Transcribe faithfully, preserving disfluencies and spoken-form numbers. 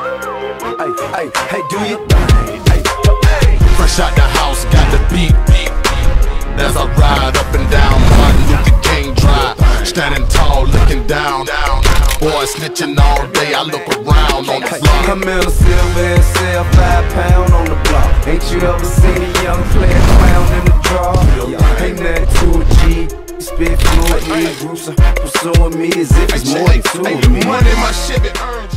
Hey, hey, hey, do your thing. Hey, hey. Fresh out the house, got the beat. As I ride up and down Martin Luther King Drive, standing tall, looking down. Boy snitching all day, I look around on the block. I'm in a silver and sell five pound on the block. Ain't you ever seen a young player clown in the draw? Ain't nothing to a G. Spit fluently, groups are pursuing me as if it's more than two of me. Money my Chevy earned.